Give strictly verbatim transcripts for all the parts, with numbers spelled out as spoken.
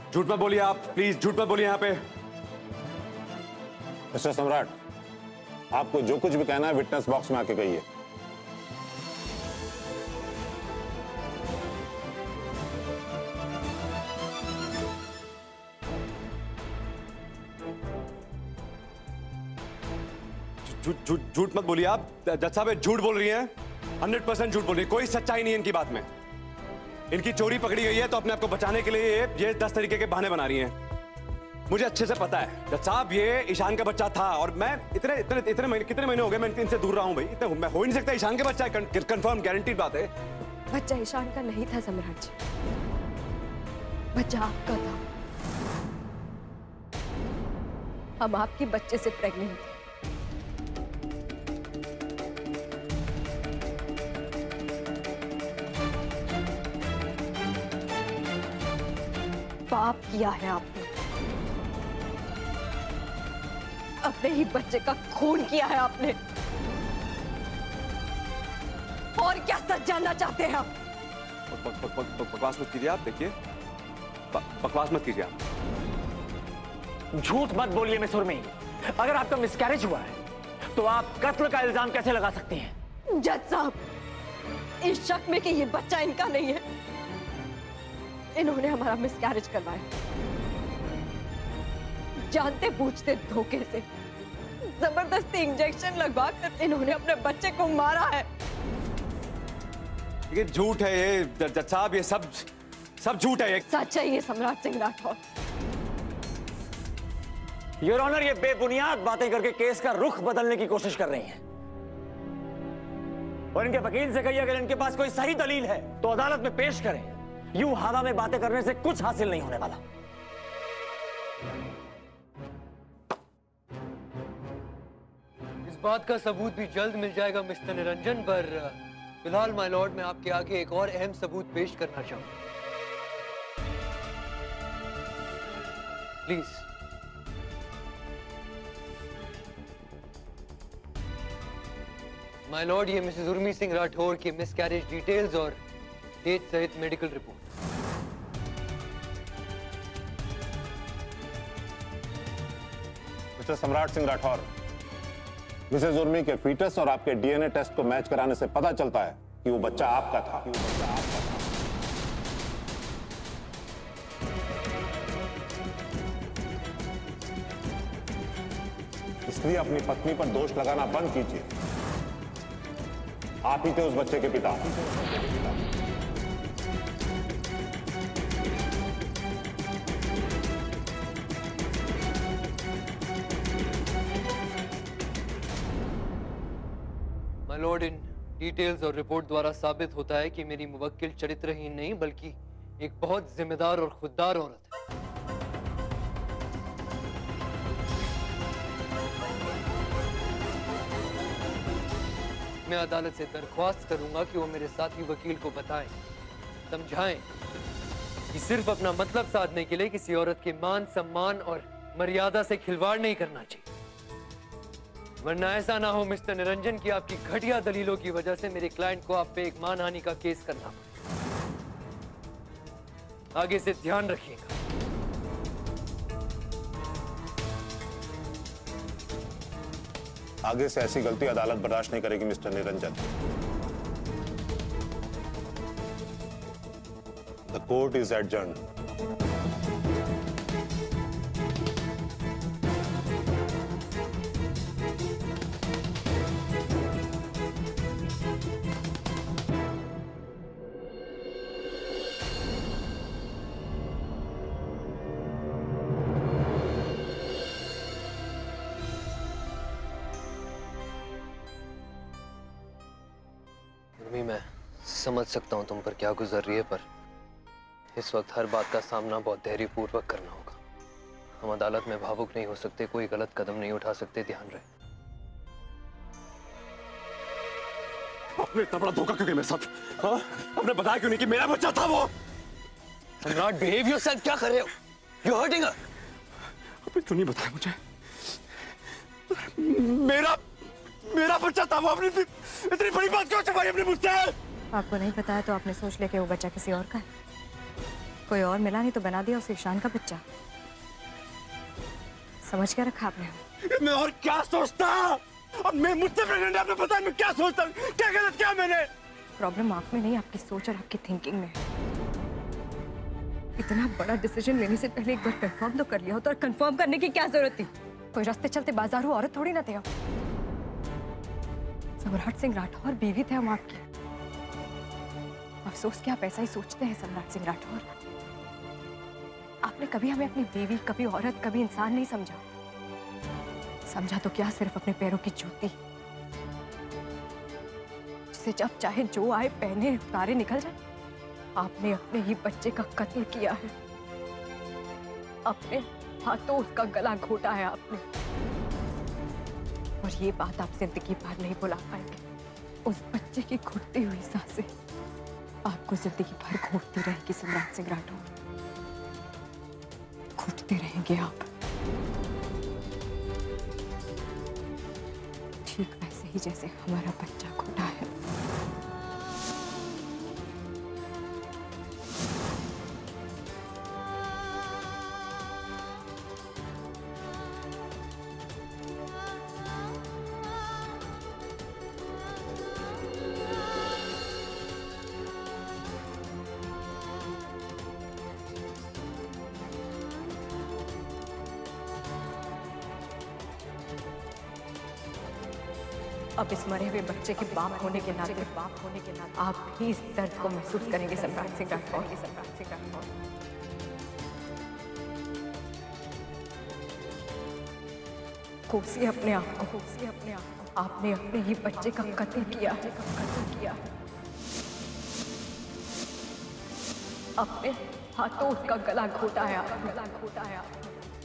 झूठ मत बोलिए आप, प्लीज झूठ मत बोलिए यहाँ पे। मिस्टर सम्राट, आपको जो कुछ भी कहना है विटनेस बॉक्स में आके कहिए। झूठ झूठ झूठ मत बोलिए आप। जज साहब झूठ बोल रही हैं, हंड्रेड परसेंट झूठ बोल रही है, कोई सच्चाई नहीं है इनकी बात में। इनकी चोरी पकड़ी गई है तो अपने आप को बचाने के लिए ये दस तरीके के बहाने बना रही हैं। मुझे अच्छे से पता है जज साहब, ये ईशान का बच्चा था और मैं इतने इतने इतने महीने कितने महीने हो गए मैं इनसे दूर रहा हूं भाई। इतने मैं हो ही नहीं सकता, ईशान के बच्चा है, कंफर्म गारंटीड बात है। बच्चा ईशान का नहीं था सम्राट जी, बच्चा आपका था। हम आपके बच्चे से प्रेग्नेंट थे। पाप किया है आपने, अपने ही बच्चे का खून किया है आपने। और क्या सच जानना चाहते हैं आप? बकवास मत कीजिए आप, देखिए बकवास मत कीजिए आप। झूठ मत बोलिए मिस उर्मी। अगर आपका मिसकैरेज हुआ है तो आप कत्ल का इल्जाम कैसे लगा सकती हैं? जज साहब, इस शक में कि ये बच्चा इनका नहीं है, इन्होंने हमारा मिसकैरेज करवाया। जानते बूझते धोखे से जबरदस्ती इंजेक्शन लगवा कर इन्होंने अपने बच्चे को मारा है। ये झूठ है, ये जज साहब, ये सब सब झूठ है। ये सच है ये सम्राट सिंह राठौर। योर ऑनर, ये बेबुनियाद बातें करके केस का रुख बदलने की कोशिश कर रही हैं। और इनके वकील से कहिए अगर इनके पास कोई सही दलील है तो अदालत में पेश करें। यूं हवा में बातें करने से कुछ हासिल नहीं होने वाला। इस बात का सबूत भी जल्द मिल जाएगा मिस्टर निरंजन, पर फिलहाल माय लॉर्ड मैं आपके आगे एक और अहम सबूत पेश करना चाहूंगा। प्लीज। माय लॉर्ड, ये मिसेस उर्मी सिंह राठौर की मिसकैरेज डिटेल्स और डेट सहित medical report. Mr Samrat Singh Rathore, Mrs Urmi के फीटस और आपके डीएनए टेस्ट को मैच कराने से पता चलता है कि वो बच्चा आपका था। कि वो बच्चा आपका था। इसलिए अपनी पत्नी पर दोष लगाना बंद कीजिए। आप ही थे उस बच्चे के पिता। माय लॉर्ड, इन डिटेल्स और रिपोर्ट द्वारा साबित होता है कि मेरी मुवक्किल चरित्रहीन नहीं बल्कि एक बहुत जिम्मेदार और खुददार औरत है। मैं अदालत से दरख्वास्त करूंगा कि वो मेरे साथी वकील को बताएं, समझाएं कि सिर्फ अपना मतलब साधने के लिए किसी औरत के मान सम्मान और मर्यादा से खिलवाड़ नहीं करना चाहिए, वरना ऐसा ना हो मिस्टर निरंजन की आपकी घटिया दलीलों की वजह से मेरे क्लाइंट को आप पे एक मानहानि का केस करना पड़े। आगे से ध्यान रखिएगा। आगे से ऐसी गलती अदालत बर्दाश्त नहीं करेगी Mr Niranjan. The court is adjourned. मैं समझ सकता हूं तुम पर क्या गुजर रही है, पर इस वक्त हर बात का सामना बहुत धैर्यपूर्वक करना होगा। हम अदालत में भावुक नहीं हो सकते, कोई गलत कदम नहीं उठा सकते, ध्यान रहे। आपने इतना बड़ा धोखा क्यों किया मेरे साथ? हाँ? आपने बताया क्यों नहीं कि मेरा बच्चा था वो? सम्राट, बिहेव योरसेल्फ। क्या कर रहे हो? You're hurting her. आपने क्यों नहीं बताया मुझे? मेरा मेरा बच्चा था वो। आपने इतनी बड़ी बात क्यों छुपाई अपने मुझसे? आपको नहीं पता है तो आपने सोच लिया कि वो बच्चा किसी और का है। कोई और मिला नहीं तो बना दिया उसे ईशान का बच्चा। समझ क्या रखा आपने? मैं और क्या सोचता? अब मैं मुझसे प्रेग्नेंट है, आपने पता मैं क्या सोचता? क्या गलत किया मैंने? प्रॉब्लम आप में नहीं, आपकी सोच और आपकी थिंकिंग में है। इतना बड़ा डिसीजन लेने से पहले एक बार कंफर्म तो कर लिया होता। और कंफर्म करने की क्या जरूरत थी? कोई रास्ते चलते बाजार हो औरत थोड़ी ना थे आप। सम्राट सिंह राठौर बीवी थे हम आपके। अफसोस कि आप ऐसा ही सोचते हैं सम्राट सिंह राठौर। आपने कभी हमें अपनी बीवी, कभी औरत, कभी इंसान नहीं समझा। समझा तो क्या, सिर्फ अपने पैरों की जूती, जिसे जब चाहे जो आए पहने उतारे निकल जाए। आपने अपने ही बच्चे का कत्ल किया है, अपने हाथों उसका गला घोटा है आपने। और ये बात आप जिंदगी भर नहीं भुला पाएंगे। उस बच्चे की घुटती हुई सांसें आपको जिंदगी भर घोटती रहेगी सम्राट सिंह राठौर। घुटते रहेंगे आप, ठीक वैसे ही जैसे हमारा बच्चा घुटा है। अब इस मरे हुए बच्चे के बाप होने के नाते बाप होने के नाते आप भी इस दर्द को महसूस करेंगे सम्राट सिंह राठौर। सम्राट सिंह राठौर कोसी अपने आप को, कोसी अपने आप को। आपने अपने ही बच्चे का कत्ल किया है, कत्ल किया है। अपने हाथों उसका गला घोटा है, गला घोटा है आपने।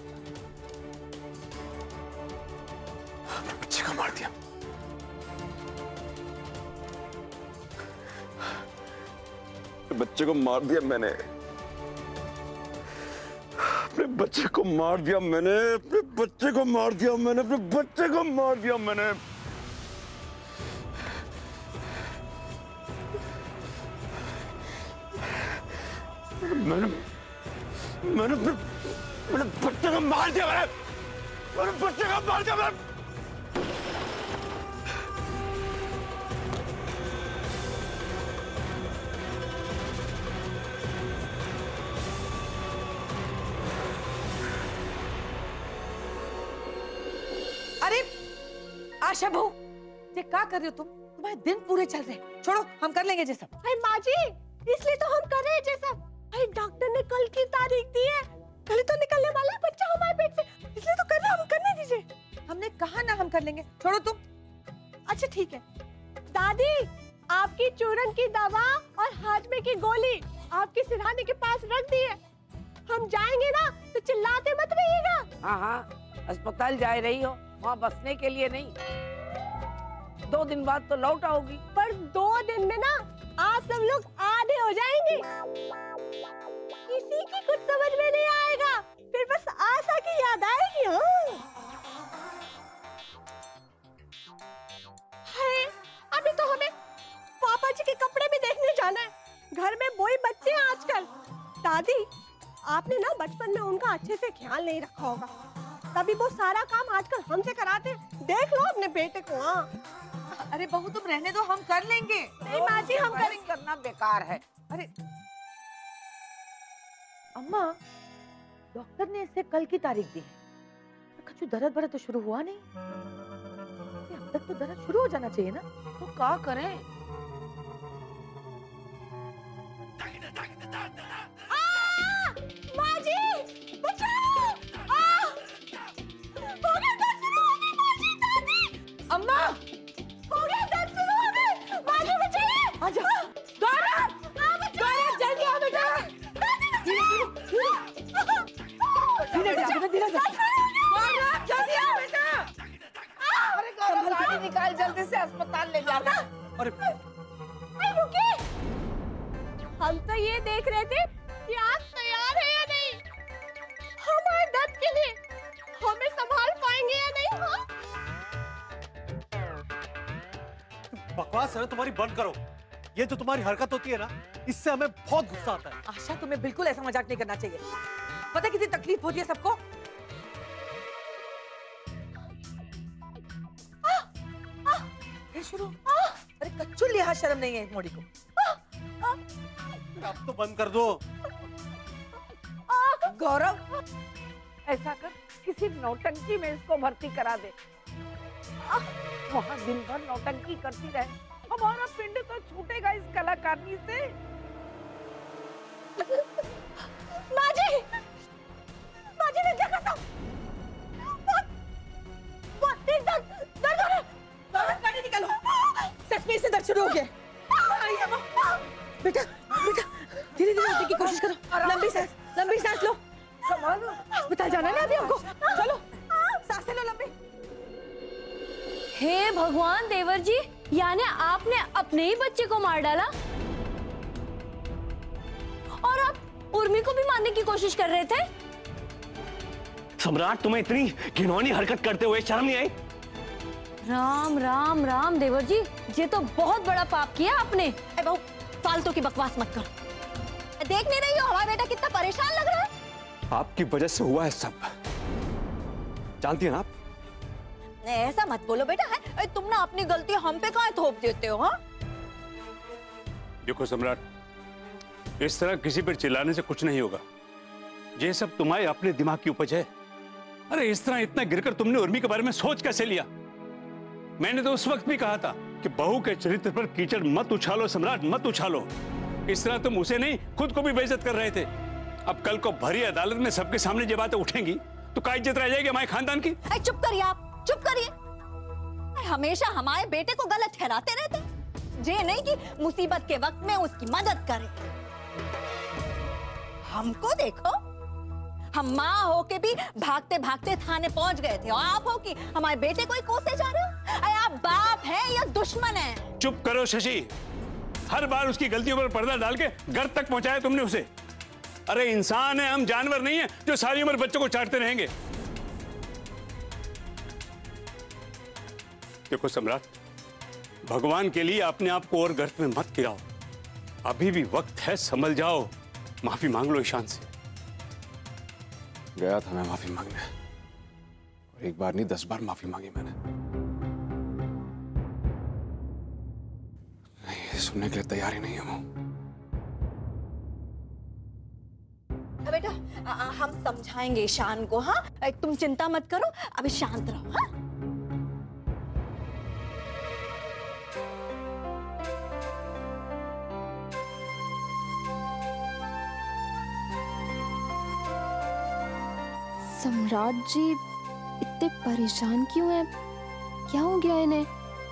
बच्चे को मार दिया। बच्चे को मार दिया मैंने, अपने बच्चे को मार दिया मैंने, अपने बच्चे को मार दिया मैंने, अपने बच्चे को मार दिया मैंने। मैंने मैंने अपने मैंने बच्चे को मार दिया मैंने, मैंने बच्चे को मार दिया मैंने। आशा बहू, ये क्या कर रहे हो तुम? तुम्हारे दिन पूरे चल रहे हैं। छोड़ो, हम कर लेंगे ये सब। अरे माँ जी, इसलिए तो हम कर रहे हैं ये सब। अरे डॉक्टर ने कल की तारीख दी है, कल तो निकलने वाला है बच्चा हमारे पेट से, इसलिए तो कर रहे हैं। हम करने दीजिए। हमने कहा ना हम कर लेंगे। छोड़ो तुम। अच्छा ठीक है। दादी, आपकी चूरन की दवा और हाजमे की गोली आपके सिरहाने के पास रख दी है। हम जाएंगे ना तो चिल्लाते मत रहिएगा। हाँ हाँ, अस्पताल जा रही हो, वहाँ बसने के लिए नहीं। दो दिन बाद तो लौट आओगी। पर दो दिन में ना आप सब लोग आधे हो जाएंगे। किसी की कुछ समझ में नहीं आएगा, फिर बस आशा की याद आएगी। हाँ, है, अभी तो हमें पापा जी के कपड़े भी देखने जाना है। घर में वही बच्चे हैं आजकल। दादी, आपने ना बचपन में उनका अच्छे से ख्याल नहीं रखा होगा, तभी वो सारा काम आजकल हमसे कराते हैं। देख लो अपने बेटे को। हाँ, अरे बहू तुम रहने दो, हम कर लेंगे। नहीं माँ जी, हम करेंगे। करना बेकार है। अरे अम्मा, डॉक्टर ने इसे कल की तारीख दी है। कछु दर्द भरा तो शुरू हुआ नहीं। अब तक तो दर्द शुरू हो जाना चाहिए ना। तो क्या करें? माँ जी, बचाओ! आ! हो गया दर्द शुरू हो गई माँ जी, दादी! अम्मा, हो गया दर्द शुरू हो गई। माँ जी बचाइए! आजा। गौरव! हाँ बचाइए! जल्दी आओ बेटा! दादी धीरे से, धीरे धीरे से। गौरव, जल्दी आओ बेटा। अरे गौरव, गाड़ी निकाल जल्दी से, अस्पताल ले जाना। अरे अरे रुकिए! हम तो ये देख रहे थे कि आप तैयार है या नहीं, हमारे दर्द के लिए हमें संभाल पाएंगे या नहीं। हाँ? बकवास है तुम्हारी बंद करो। ये जो तुम्हारी हरकत होती है ना, इससे हमें बहुत गुस्सा आता है। आशा, तुम्हें बिल्कुल ऐसा मजाक नहीं करना चाहिए। पता है कितनी तकलीफ होती है सबको। फिर शुरू। अरे कच्चू, लिहाज शर्म नहीं है इस मोड़ी को। अब तो बंद कर दो। गौरव, ऐसा कर, किसी नौटंकी में इसको भर्ती करा दे। वहाँ दिन भर नौटंकी करती रहे, हमारा पिंड तो छूटेगा इस कलाकारनी से। माँ जी, माँ जी ने क्या कहा? बहुत, बहुत तेज दर्द, दर्द हो रहा है। गौरव, गाड़ी निकालो। सच में इससे दर्द शुरू हो गया। बेटा, बेटा, धीरे धीरे उठने की कोशिश करो। लंबी सांस, लंबी सांस लो। संभालो। अस्पताल जाना है ना अभी हमको। चलो, सांसें लो लंबी। हे भगवान देवर जी, यानी आपने अपने ही बच्चे को मार डाला और आप उर्मी को भी मारने की कोशिश कर रहे थे। सम्राट, तुम्हें इतनी घिनौनी हरकत करते हुए शर्म नहीं आई? राम राम राम देवर जी, ये तो बहुत बड़ा पाप किया आपने। ए बहू, फालतू की बकवास मत करो। देख नहीं रही हो हमारा बेटा कितना परेशान लग रहा है? आपकी वजह से हुआ है सब, जानती है ना आप? ऐसा मत बोलो बेटा, है तुम ना अपनी गलती हम पे काहे थोप देते हो? हाँ, देखो सम्राट, इस तरह किसी पर चिल्लाने से कुछ नहीं होगा। ये सब तुम्हारे अपने दिमाग की उपज है। अरे इस तरह इतना गिरकर तुमने उर्मी के बारे में सोच कैसे लिया? मैंने तो उस वक्त भी कहा था कि बहू के चरित्र पर कीचड़ मत उछालो सम्राट, मत उछालो। इस तरह तुम उसे नहीं, खुद को भी बेइज्जत कर रहे थे। अब कल को भरी अदालत में सबके सामने ये बातें उठेंगी तो क्या इज्जत रह जाएगी हमारे खानदान की? चुप करिए आप, चुप करिए। हमेशा हमारे बेटे को गलत ठहराते रहते, ये नहीं कि मुसीबत के वक्त में उसकी मदद करें। हमको देखो, हम माँ होके भी भागते भागते थाने पहुंच गए थे, और आप हो कि हमारे बेटे को ही कोसे जा रहे हो। अरे आप बाप है या दुश्मन है? चुप करो शशि, हर बार उसकी गलतियों पर पर्दा डाल के घर तक पहुंचाया तुमने उसे। अरे इंसान है हम, जानवर नहीं है जो सारी उम्र बच्चों को चाटते रहेंगे। देखो सम्राट, भगवान के लिए अपने आप को और गर्त में मत गिराओ। अभी भी वक्त है, संभल जाओ। माफी मांग लो ईशान से। गया था मैं माफी मांगने, और एक बार नहीं दस बार माफी मांगी मैंने। नहीं, सुनने के लिए तैयार ही नहीं है वो। बेटा, आ, आ, हम समझाएंगे ईशान को। हाँ, तुम चिंता मत करो, अभी शांत रहो। हाँ, सम्राट जी इतने परेशान क्यों हैं? क्या हो गया इन्हें?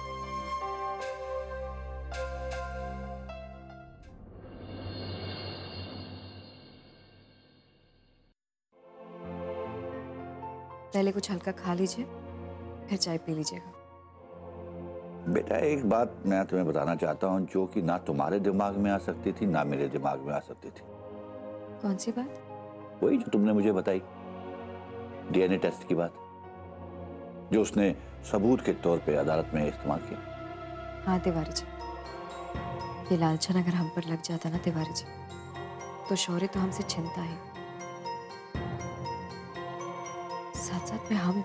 पहले कुछ हल्का खा लीजिए, फिर चाय पी लीजिएगा। बेटा, एक बात मैं तुम्हें बताना चाहता हूँ जो कि ना तुम्हारे दिमाग में आ सकती थी ना मेरे दिमाग में आ सकती थी। कौन सी बात? वही जो तुमने मुझे बताई, डीएनए टेस्ट की बात, जो उसने सबूत के तौर पे अदालत में इस्तेमाल किया। हाँ तिवारी जी, ये लालचन अगर हम पर लग जाता ना तिवारी जी, तो शौर्य तो हमसे छिनता है। साथ साथ में हम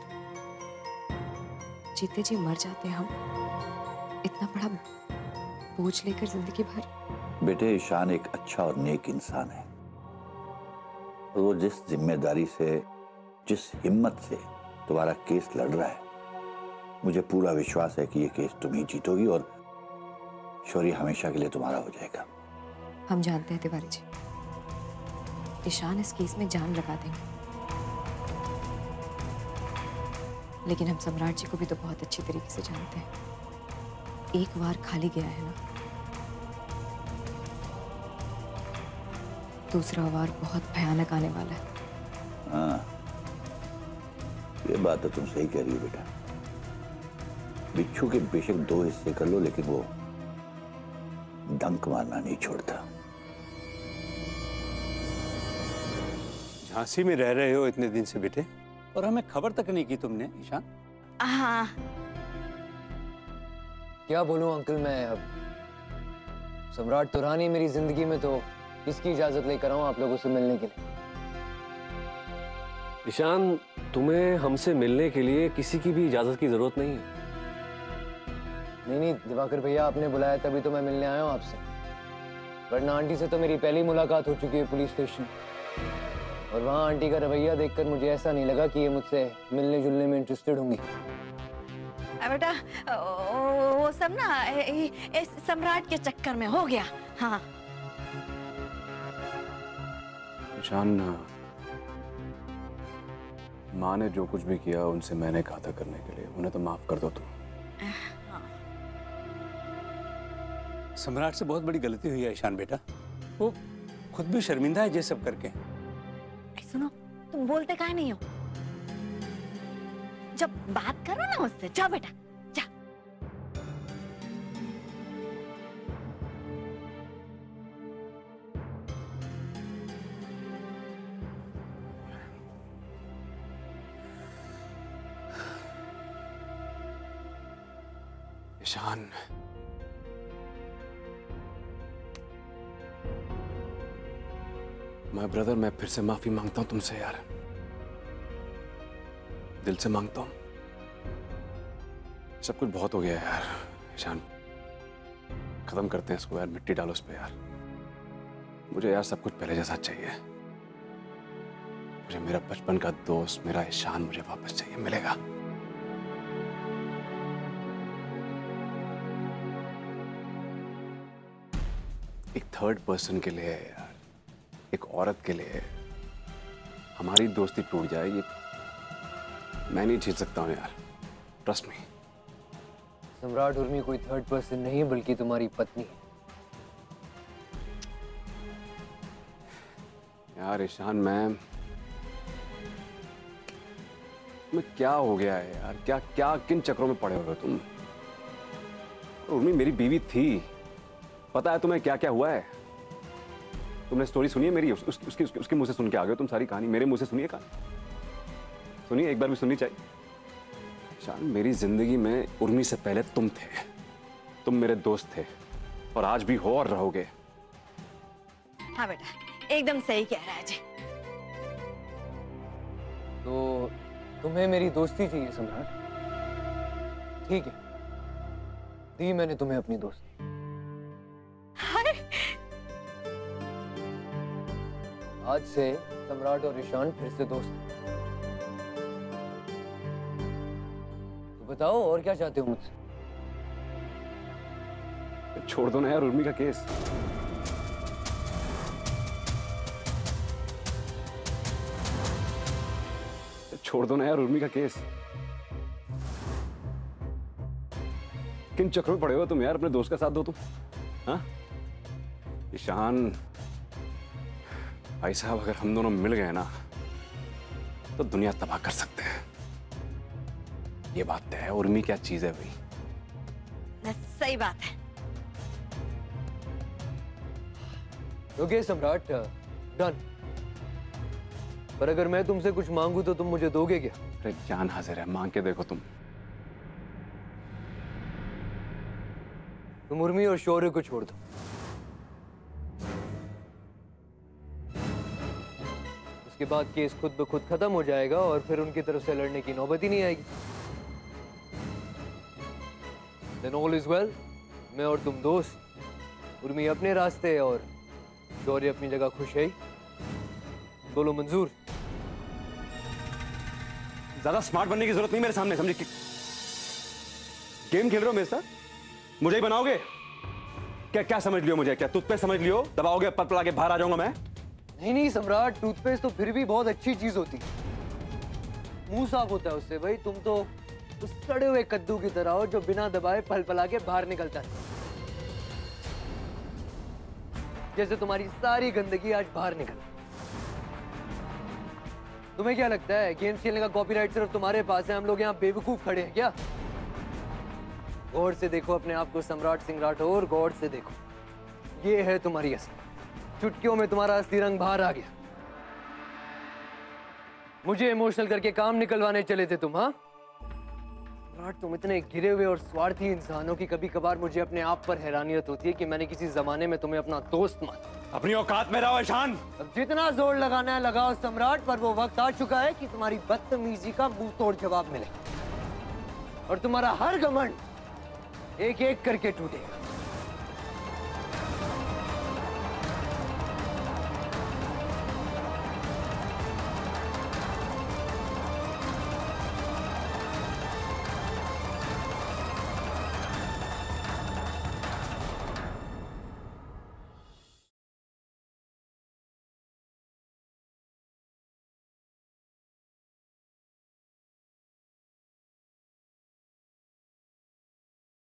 जीते जी मर जाते। हम इतना बड़ा बोझ लेकर जिंदगी भर। बेटे, ईशान एक अच्छा और नेक इंसान है, और वो जिस जिम्मेदारी से, जिस हिम्मत से तुम्हारा केस लड़ रहा है, मुझे पूरा विश्वास है कि ये केस तुम ही जीतोगी और शौर्य हमेशा के लिए तुम्हारा हो जाएगा। हम जानते हैं तिवारी जी, ईशान इस केस में जान लगा देंगे, लेकिन हम सम्राट जी को भी तो बहुत अच्छी तरीके से जानते हैं। एक बार खाली गया है ना, दूसरा वार बहुत भयानक आने वाला है। हाँ, ये बात तो तुम सही कह रही हो बेटा। बिच्छू के बेशक दो हिस्से कर लो, लेकिन वो डंक मारना नहीं छोड़ता। झांसी में रह रहे हो इतने दिन से बेटे, और हमें खबर तक नहीं की तुमने ईशान। हाँ, क्या बोलूं अंकल, मैं अब सम्राट तुरानी मेरी जिंदगी में तो किसकी इजाजत लेकर आऊं आप लोगों से मिलने के लिए? ईशान, तुम्हें हमसे मिलने के लिए किसी की भी इजाजत की जरूरत नहीं है। नहीं नहीं दिवाकर भैया, आपने बुलाया तभी तो मैं मिलने आया हूँ आपसे, वरना आंटी से तो मेरी पहली मुलाकात हो चुकी है पुलिस स्टेशन, और वहाँ आंटी का रवैया देखकर मुझे ऐसा नहीं लगा कि ये मुझसे मिलने जुलने में इंटरेस्टेड होंगी। बेटा वो सब ना इस सम्राट के चक्कर में हो गया। हाँ ईशान, माँ ने जो कुछ भी किया उनसे मैंने कहा था करने के लिए, उन्हें तो माफ कर दो तुम। सम्राट से बहुत बड़ी गलती हुई है ईशान बेटा, वो खुद भी शर्मिंदा है ये सब करके। सुनो, तुम बोलते काहे नहीं हो? जब बात करो ना उससे, जाओ बेटा जा। ईशान, माय ब्रदर, मैं फिर से माफी मांगता हूं तुमसे यार, दिल से मांगता हूं। सब कुछ बहुत हो गया यार। ईशान, खत्म करते हैं इसको यार, मिट्टी डालो इस पे यार। मुझे यार सब कुछ पहले जैसा चाहिए। मुझे मेरा बचपन का दोस्त, मेरा ईशान मुझे वापस चाहिए, मिलेगा। एक थर्ड पर्सन के लिए यार, एक औरत के लिए हमारी दोस्ती टूट जाए, ये मैं नहीं झेल सकता हूं यार, ट्रस्ट मी। सम्राट उर्मी कोई थर्ड पर्सन नहीं बल्कि तुम्हारी पत्नी है। यार ईशान, मैं मैं क्या हो गया है यार, क्या क्या किन चक्रों में पड़े हो तुम? उर्मी मेरी बीवी थी, पता है तुम्हें क्या क्या हुआ है? तुमने स्टोरी सुनी है मेरी? उस, उस, उसके, उसके, उसके मुंह से सुन के आ गए तुम सारी कहानी, मेरे मुंह से सुनिए कहानी, सुनिए, एक बार भी सुननी चाहिए। ईशान, मेरी जिंदगी में उर्मी से पहले तुम थे, तुम मेरे दोस्त थे, और आज भी हो और रहोगे। हाँ बेटा, एकदम सही कह रहा है जी। तो तुम्हें मेरी दोस्ती चाहिए सम्राट? ठीक है, दी मैंने तुम्हें अपनी दोस्ती। आज से सम्राट और ईशान फिर से दोस्त हैं। तो बताओ और क्या चाहते हो मुझसे? छोड़ दो ना यार उर्मी का केस। छोड़ दो ना यार उर्मी का केस। किन चक्रों में पड़े हो तुम यार? अपने दोस्त का साथ दो तुम। हाँ ईशान भाई साहब, अगर हम दोनों मिल गए ना तो दुनिया तबाह कर सकते हैं, ये बात तय है। उर्मी क्या चीज है भाई? सही बात है। ओके सम्राट, डन। पर अगर मैं तुमसे कुछ मांगू तो तुम मुझे दोगे क्या? अरे जान हाजिर है, मांग के देखो तुम। तुम उर्मी और शौर्य को छोड़ दो। उसके बाद केस खुद ब खुद खत्म हो जाएगा और फिर उनकी तरफ से लड़ने की नौबत ही नहीं आएगी। Then all is well। मैं और तुम दोस्त, उर्मी अपने रास्ते और शौर्य अपनी जगह खुश है। बोलो मंजूर? ज्यादा स्मार्ट बनने की जरूरत नहीं मेरे सामने, समझे? गेम खेल रहे हो मेरे साथ? मुझे ही बनाओगे क्या? क्या समझ लियो मुझे? क्या टूथपेस्ट समझ लियो? दबाओगे, पल पल आके बाहर आ जाऊंगा मैं? नहीं नहीं सम्राट, टूथपेस्ट तो फिर भी बहुत अच्छी चीज होती है, मुंह साफ होता है उससे। भाई तुम तो उस सड़े हुए कद्दू की तरह हो जो बिना दबाए पल पला के बाहर निकलता है। जैसे तुम्हारी सारी गंदगी आज बाहर निकल। तुम्हें क्या लगता है गेम्स खेलने का कॉपीराइट सिर्फ तुम्हारे पास है? हम लोग यहाँ बेवकूफ खड़े हैं क्या? गौर से देखो अपने आप को सम्राट सिंह राठौर, गौर से देखो। ये है तुम्हारी असली। चुटकियों में तुम्हारा असली रंग बाहर आ गया। मुझे इमोशनल करके काम निकलवाने चले थे तुम, हाँ? सम्राट, तुम इतने गिरे हुए और स्वार्थी इंसानों की कभी कभार मुझे अपने आप पर हैरानियत होती है कि मैंने किसी जमाने में तुम्हें अपना दोस्त माना। अपनी औकात में रहो ईशान। अब जितना जोर लगाना है लगाओ सम्राट, पर वो वक्त आ चुका है कि तुम्हारी बदतमीजी का मुंह तोड़ जवाब मिले और तुम्हारा हर घमंड एक एक करके टूटेगा।